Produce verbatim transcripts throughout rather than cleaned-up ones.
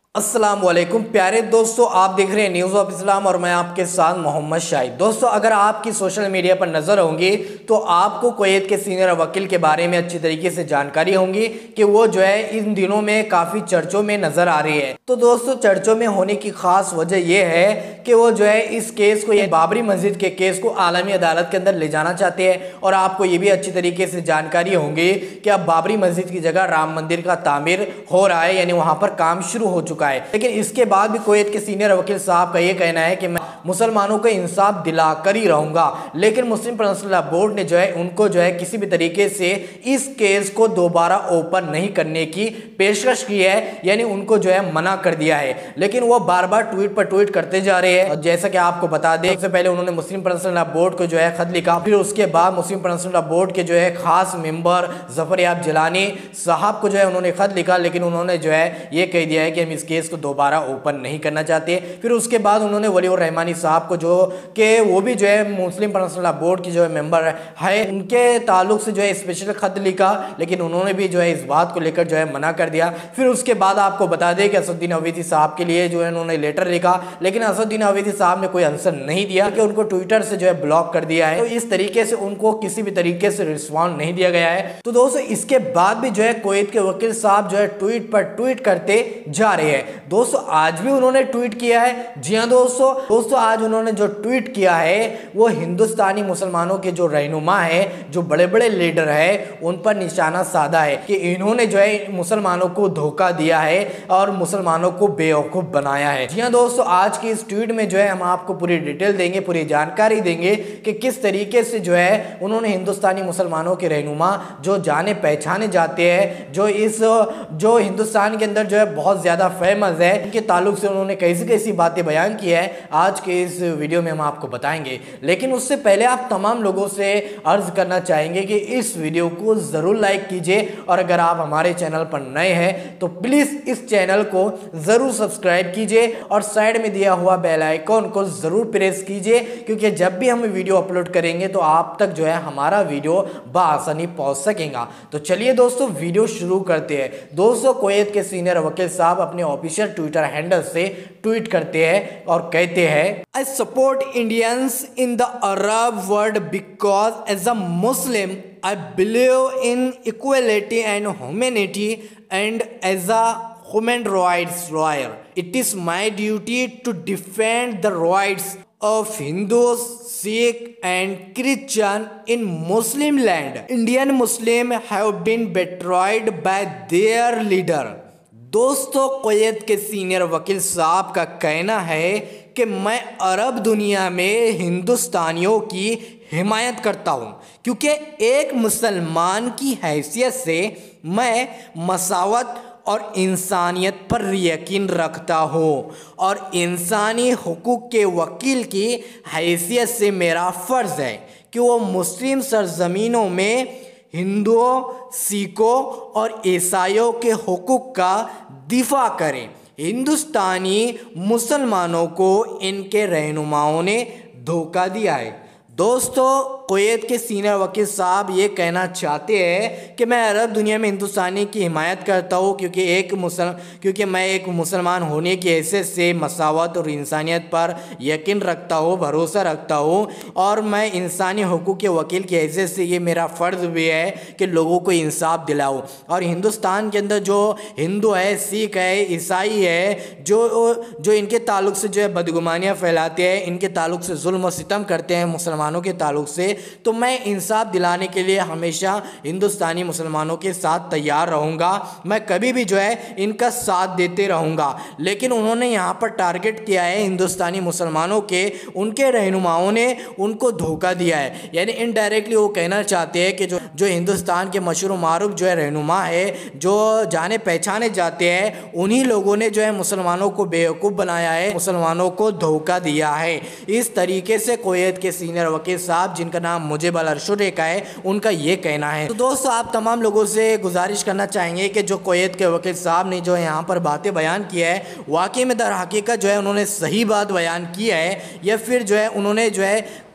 अस्सलाम वालेकुम प्यारे दोस्तों, आप देख रहे हैं न्यूज़ ऑफ इस्लाम और मैं आपके साथ मोहम्मद शाहिद। दोस्तों, अगर आपकी सोशल मीडिया पर नज़र होंगी तो आपको कुवैत के सीनियर वकील के बारे में अच्छी तरीके से जानकारी होंगी कि वो जो है इन दिनों में काफ़ी चर्चों में नज़र आ रही है। तो दोस्तों, चर्चों में होने की खास वजह यह है कि वो जो है इस केस को, ये बाबरी मस्जिद के केस को आलमी अदालत के अंदर ले जाना चाहते हैं। और आपको ये भी अच्छी तरीके से जानकारी होंगी कि अब बाबरी मस्जिद की जगह राम मंदिर का तामीर हो रहा है, यानी वहाँ पर काम शुरू हो चुका है। लेकिन इसके बाद भी कुवैत के सीनियर वकील साहब का ये कहना है कि मैं मुसलमानों को इंसाफ दिलाकर ही रहूंगा। लेकिन मुस्लिम पर्सनल लॉ बोर्ड ने जो है उनको जो है किसी भी तरीके से इस केस को दोबारा ओपन नहीं करने की पेशकश की है, यानी उनको जो है मना कर दिया है। लेकिन वो बार बार ट्वीट पर ट्वीट करते जा रहे हैं। और जैसा कि आपको बता दें, सबसे पहले उन्होंने मुस्लिम पर्सनल लॉ बोर्ड को जो है खत लिखा, फिर उसके बाद मुस्लिम पर्सनल लॉ बोर्ड के जो है खास मेंबर जफरयाब जिलानी साहब को जो है उन्होंने खत लिखा। लेकिन उन्होंने जो है ये कह दिया है कि हम इस केस को दोबारा ओपन नहीं करना चाहते। फिर उसके बाद उन्होंने वली और रहमानी साहब को, जो कि वो भी जो है मुस्लिम पर्सनल लॉ बोर्ड की जो है मेंबर है, उनके ताल्लुक से जो है स्पेशल खत लिखा। लेकिन उन्होंने भी जो है इस बात को लेकर जो है मना कर दिया। फिर उसके बाद आपको बता दें कि असदुद्दीन ओवैसी साहब के लिए जो है उन्होंने लेटर लिखा, लेकिन असदुद्दीन ओवैसी साहब ने कोई आंसर नहीं दिया कि उनको ट्विटर से जो है ब्लॉक कर दिया है। तो इस तरीके से उनको किसी भी तरीके से रिस्पॉन्ड नहीं दिया गया है। तो दोस्तों, इसके बाद भी जो है कुवैत के वकील साहब जो है ट्वीट पर ट्वीट करते जा रहे हैं। दोस्तों, आज भी उन्होंने ट्वीट किया है। जी हाँ दोस्तों दोस्तों आज उन्होंने जो ट्वीट किया है वो हिंदुस्तानी मुसलमानों के जो रहनुमा है, जो बड़े बड़े लीडर है, उन पर निशाना साधा है कि इन्होंने जो है मुसलमानों को धोखा दिया है और मुसलमानों को बेवकूफ बनाया है। जी हाँ दोस्तों, आज की इस ट्वीट में जो है हम आपको पूरी डिटेल देंगे, पूरी जानकारी देंगे कि किस तरीके से जो है उन्होंने हिंदुस्तानी मुसलमानों के रहनुमा जो जाने पहचाने जाते हैं, जो इस जो हिंदुस्तान के अंदर जो है बहुत ज्यादा फेमस है, इनके ताल्लुक से उन्होंने कैसी कैसी बातें बयान की है, आज के इस वीडियो में हम आपको बताएंगे। लेकिन उससे पहले आप तमाम लोगों से अर्ज करना चाहेंगे कि इस वीडियो को जरूर लाइक कीजिए और अगर आप हमारे चैनल पर नए हैं तो प्लीज इस चैनल को जरूर सब्सक्राइब कीजिए और साइड में दिया हुआ बेल आइकॉन को जरूर प्रेस कीजिए, क्योंकि जब भी हम वीडियो अपलोड करेंगे तो आप तक जो है हमारा वीडियो बआसानी पहुंच सकेगा। तो चलिए दोस्तों, वीडियो शुरू करते हैं। दोस्तों, कुवैत के सीनियर वकील साहब अपने ऑफिशियल ट्विटर हैंडल से ट्वीट करते हैं और कहते हैं, I support Indians in the Arab world because as a Muslim I believe in equality and humanity and as a human rights lawyer it is my duty to defend the rights of Hindus, Sikh and Christian in Muslim land. Indian Muslim have been betrayed by their leader. दोस्तों, Kuwait के senior वकील साहब का कहना है कि मैं अरब दुनिया में हिंदुस्तानियों की हिमायत करता हूँ, क्योंकि एक मुसलमान की हैसियत से मैं मसावत और इंसानियत पर यकीन रखता हूँ और इंसानी हुकूक के वकील की हैसियत से मेरा फ़र्ज़ है कि वो मुस्लिम सरजमीनों में हिंदुओं, सिखों और ईसाइयों के हुकूक का दिफा करें। हिंदुस्तानी मुसलमानों को इनके रहनुमाओं ने धोखा दिया है। दोस्तों, कुवैत के सीनियर वकील साहब ये कहना चाहते हैं कि मैं अरब दुनिया में हिंदुस्तानी की हिमायत करता हूँ, क्योंकि एक मुसल क्योंकि मैं एक मुसलमान होने की हैसियत से मसावत और इंसानियत पर यकीन रखता हूँ, भरोसा रखता हूँ और मैं इंसानी हुकूक के वकील की हैसियत से ये मेरा फ़र्ज़ भी है कि लोगों को इंसाफ दिलाऊँ। और हिंदुस्तान के अंदर जो हिंदू है, सिख है, ईसाई है, जो जो इनके ताल्लुक से जो है बदगुमानियाँ फैलाते हैं, इनके ताल्लुक से जुल्म और सितम करते हैं मुसलमानों के ताल्लुक से, तो मैं इंसाफ दिलाने के लिए हमेशा हिंदुस्तानी मुसलमानों के साथ तैयार रहूँगा। मैं कभी भी जो है इनका साथ देते रहूँगा। लेकिन उन्होंने यहाँ पर टारगेट किया है हिंदुस्तानी मुसलमानों के, उनके रहनुमाओं ने उनको धोखा दिया है। यानी इनडायरेक्टली वो कहना चाहते हैं कि जो जो हिंदुस्तान के मशहूर मारूफ जो है रहनुमा है, जो जाने पहचाने जाते हैं, उन्हीं लोगों ने जो है मुसलमानों को बेवकूफ़ बनाया है, मुसलमानों को धोखा दिया है। इस तरीके से कुवैत के सीनियर वकील साहब, जिनका नाम मुझे बलरशुरे का है, उनका ये कहना है। तो दोस्तों, आप तमाम लोगों से गुजारिश करना चाहेंगे कि जो कुवैत के वकील साहब ने जो यहाँ पर बातें बयान की है, वाकई में दर हकीकत जो है उन्होंने सही बात बयान की है, या फिर जो है उन्होंने जो है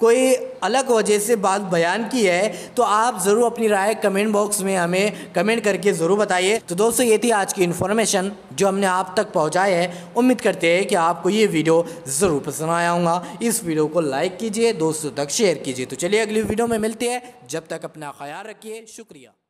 कोई अलग वजह से बात बयान की है तो आप ज़रूर अपनी राय कमेंट बॉक्स में हमें कमेंट करके ज़रूर बताइए। तो दोस्तों ये थी आज की इन्फॉर्मेशन जो हमने आप तक पहुंचाए है। उम्मीद करते हैं कि आपको ये वीडियो ज़रूर पसंद आया होगा। इस वीडियो को लाइक कीजिए, दोस्तों तक शेयर कीजिए। तो चलिए अगली वीडियो में मिलते हैं, जब तक अपना ख्याल रखिए। शुक्रिया।